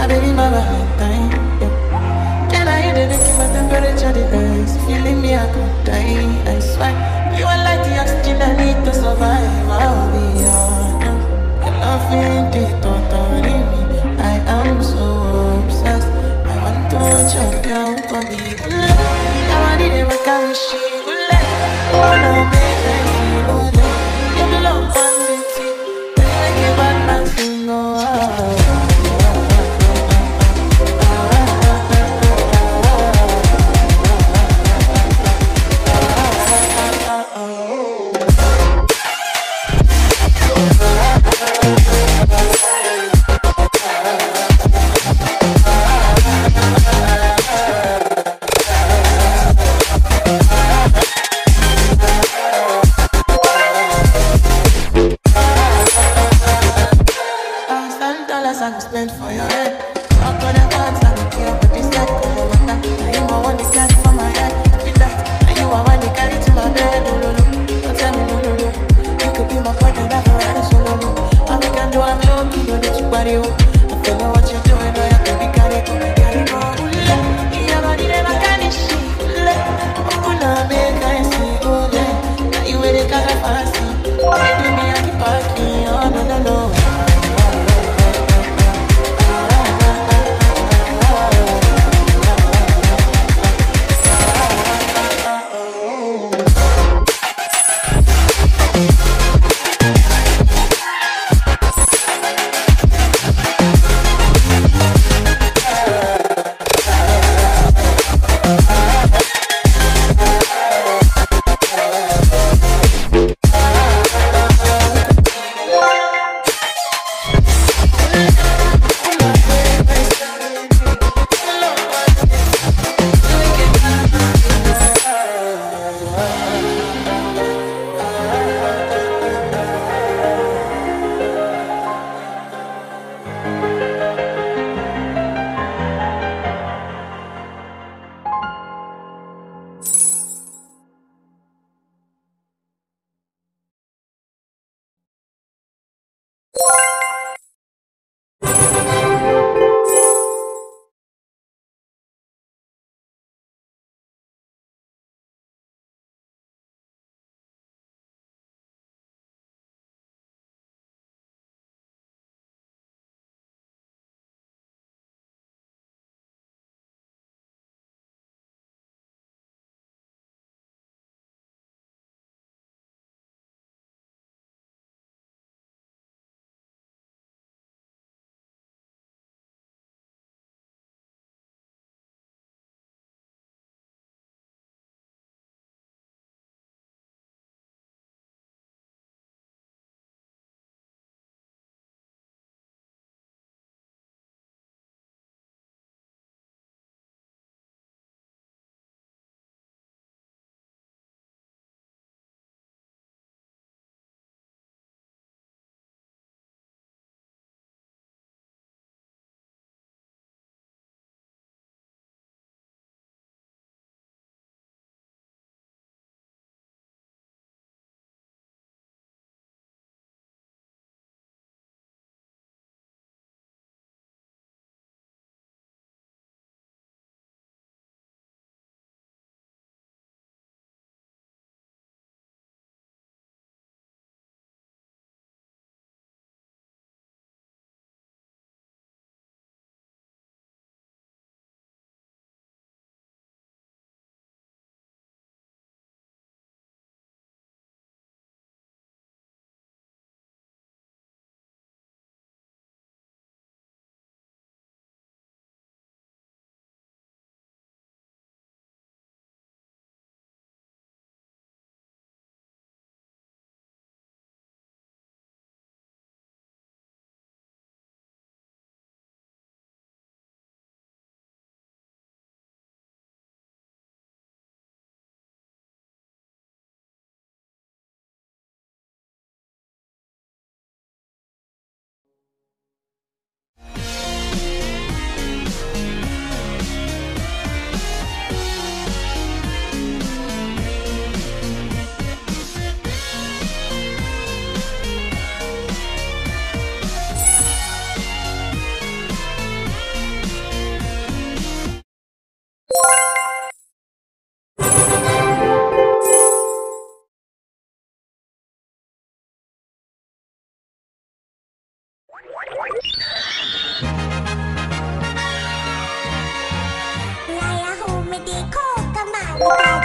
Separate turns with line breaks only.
baby, my Valentine. Yeah. Can I hear the making my temperature the rise? Feeling me, I could die. I swear, you are like the oxygen I need to survive. I'll be honest. Your love ain't it, totally me. I am so obsessed. I want to jump down for me. Now I need a carry shit. Wanna make me feel good. You belong one city. Like a bad man sing. I spend for your head. Up on the cards, I don't care what this guy come on my back. Now you want the cash for my head. With that, now you want the carry to my bed. No, no, no, don't tell me no, no, no. You could be my partner, that's all right, so no, no. All we can do, I'm low key, don't let you body up. I feel know what you're doing, now you can be carry go, carry go. You body never can shit. Open up, make I see, go there. Now you wear the color fast. You do me at the parking, oh, no, no, no. Put